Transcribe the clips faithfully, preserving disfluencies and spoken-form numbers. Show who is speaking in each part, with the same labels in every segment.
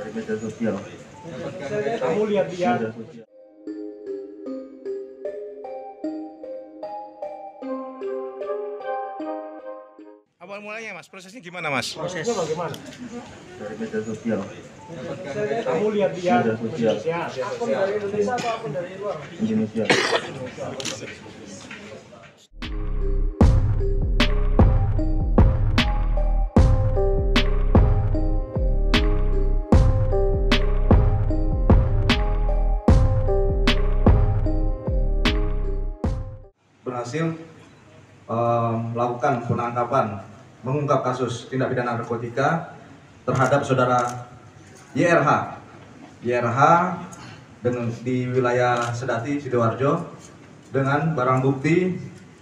Speaker 1: Dari media sosial.
Speaker 2: Kamu lihat dia.
Speaker 1: Media sosial.
Speaker 3: Awal mulanya Mas, prosesnya gimana Mas?
Speaker 2: Prosesnya bagaimana?
Speaker 1: Dari media sosial.
Speaker 2: Kamu lihat dia.
Speaker 1: Media sosial.
Speaker 2: Akun dari Indonesia atau akun dari luar?
Speaker 1: Indonesia.
Speaker 4: Berhasil uh, melakukan penangkapan, mengungkap kasus tindak pidana narkotika terhadap saudara Y R H, Y R H dengan di wilayah Sedati, Sidoarjo, dengan barang bukti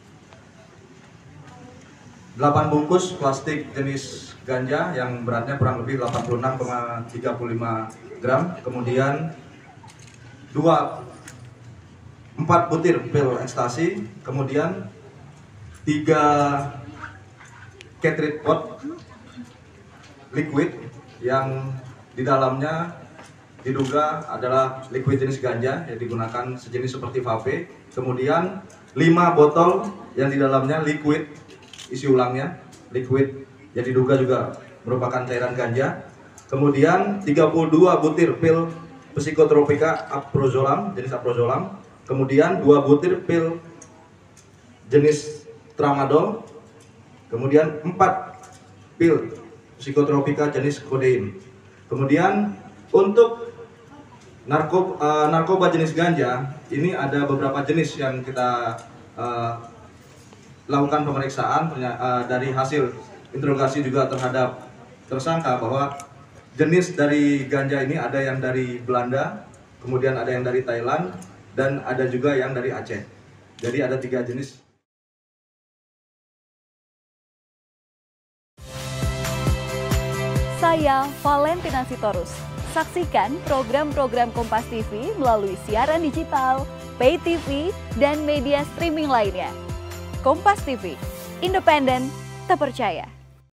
Speaker 4: delapan bungkus plastik jenis ganja yang beratnya kurang lebih delapan puluh enam koma tiga lima gram, kemudian dua empat butir pil ekstasi, kemudian tiga cartridge pot liquid yang di dalamnya diduga adalah liquid jenis ganja yang digunakan sejenis seperti vape, kemudian lima botol yang di dalamnya liquid isi ulangnya liquid yang diduga juga merupakan cairan ganja, kemudian tiga puluh dua butir pil psikotropika aprozolam jenis aprozolam, kemudian dua butir pil jenis tramadol, kemudian empat pil psikotropika jenis kodein. Kemudian untuk narkoba, uh, narkoba jenis ganja ini ada beberapa jenis yang kita uh, lakukan pemeriksaan uh, dari hasil interogasi juga terhadap tersangka bahwa jenis dari ganja ini ada yang dari Belanda, kemudian ada yang dari Thailand, dan ada juga yang dari Aceh. Jadi ada tiga jenis.
Speaker 5: Saya Valentina Sitorus. Saksikan program-program Kompas T V melalui siaran digital, pay T V, dan media streaming lainnya. Kompas T V, independen, terpercaya.